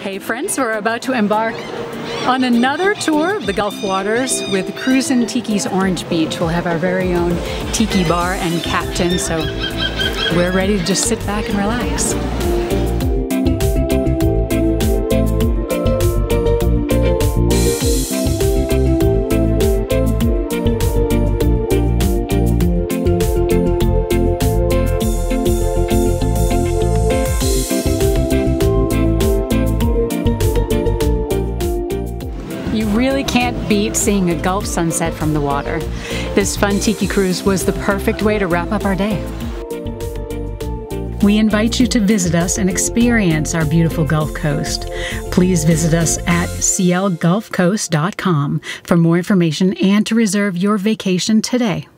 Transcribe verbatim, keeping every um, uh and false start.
Hey friends, we're about to embark on another tour of the Gulf waters with Cruisin Tiki's Orange Beach. We'll have our very own tiki bar and captain, so we're ready to just sit back and relax. You really can't beat seeing a Gulf sunset from the water. This fun tiki cruise was the perfect way to wrap up our day. We invite you to visit us and experience our beautiful Gulf Coast. Please visit us at c l gulf coast dot com for more information and to reserve your vacation today.